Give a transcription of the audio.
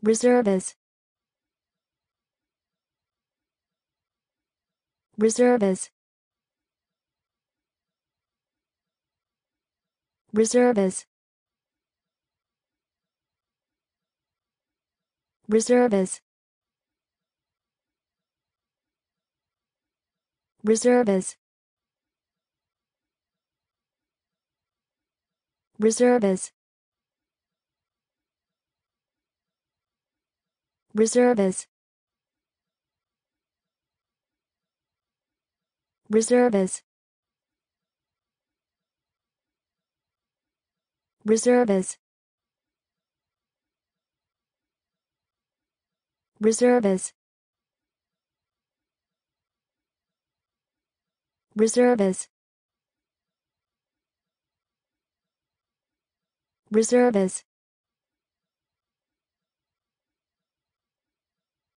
Reservas. Reservas. Reservas. Reservas. Reservas. Reservas. Reservas. Reservas. Reservas. Reservas. Reservas. Reservas.